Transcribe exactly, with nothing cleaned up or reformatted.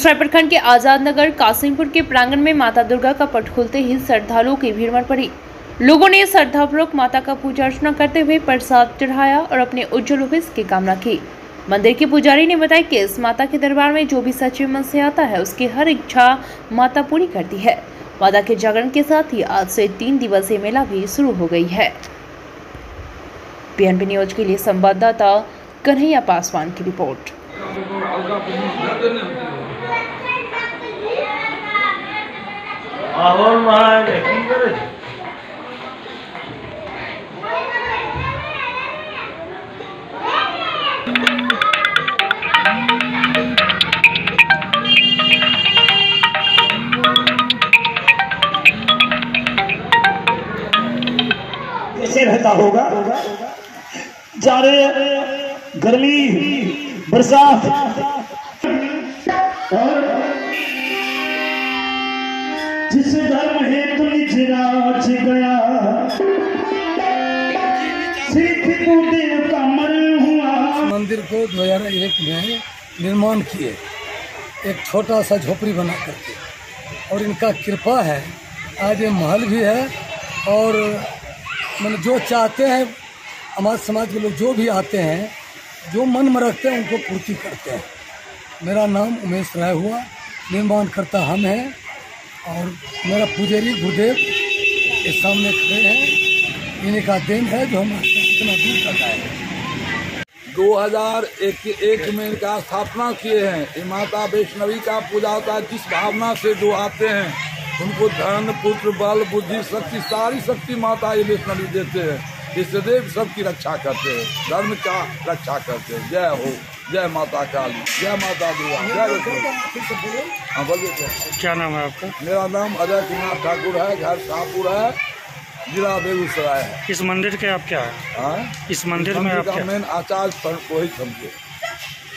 बेगूसराय प्रखंड के आजाद नगर कासिमपुर के प्रांगण में माता दुर्गा का पट खुलते ही श्रद्धालुओं की भीड़ उमड़ पड़ी। लोगों ने श्रद्धापूर्वक माता का पूजा अर्चना करते हुए प्रसाद चढ़ाया और अपने उज्जवल भविष्य की कामना की। मंदिर के पुजारी ने बताया कि इस माता के दरबार में जो भी सच्चे मन से आता है उसकी हर इच्छा माता पूरी करती है। माता के जागरण के साथ ही आज से तीन दिवसीय मेला भी शुरू हो गई है। पीएनबी न्यूज के लिए संवाददाता कन्हैया पासवान की रिपोर्ट। कैसे रहता होगा जाड़े गर्मी बरसात जिस धर्म हेतु निजराज गया सिख को देव का मरण हुआ। मंदिर को दो हज़ार एक में निर्माण किए, एक छोटा सा झोपड़ी बना करके, और इनका कृपा है आज ये महल भी है। और मैंने जो चाहते हैं हमारे समाज के लोग जो भी आते हैं, जो मन में रखते हैं उनको पूर्ति करते हैं। मेरा नाम उमेश राय हुआ, निर्माण करता हम हैं और मेरा पुजारी गुरुदेव इस सामने खड़े हैं। इन्हीं का देन है जो हम इतना दूर तक आए हैं। दो हज़ार एक में इनका स्थापना किए हैं। ये माता वैष्णवी का पूजा होता है। जिस भावना से जो आते हैं उनको धन पुत्र बल बुद्धि शक्ति सारी शक्ति माता ये वैष्णवी देते हैं। ये सदैव सबकी रक्षा करते हैं, धर्म का रक्षा करते हैं। जय हो, जय माता काली, जय माता दुर्गा, जय वैष्णवी। हाँ बोलिए। क्या नाम है आपका? मेरा नाम अजय कुमार ठाकुर है, घर शाहपुर है, जिला बेगूसराय है। इस मंदिर के आप क्या है? हाँ? इस मंदिर में आप क्या? मेन आचार्य पुरोहित हमको।